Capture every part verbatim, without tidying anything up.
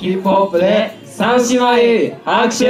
ヒップホップで三姉妹拍手。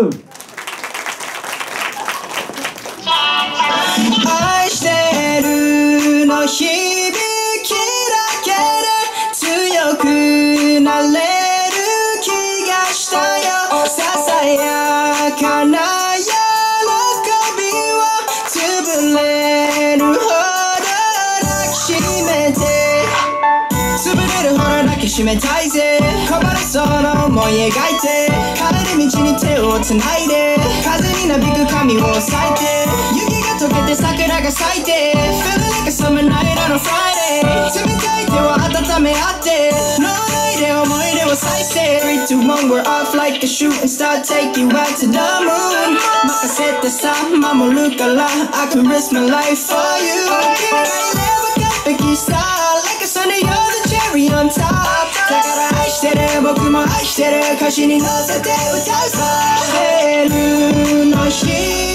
愛してるの響きだけで強くなれる気がしたよ。ささやかな喜びを潰れるほど抱きしめて、潰れるほど抱きしめたいぜ。こぼれそうな思い描いて、帰り道に手をつないで、風になびく髪を裂いて、雪が溶けて桜が咲いて、 Feeling like a summer night on a Friday。 冷たい手を温め合って、脳内で思い出を再生。 three two one we're off like a shooting star, take you out to the moon。 任せてさ守るから I can risk my life for you。 君がいれば完璧さ Like a sunny you're the cherry on top。 だから愛してる僕も愛してる歌詞に乗せて歌うさ。愛してるの日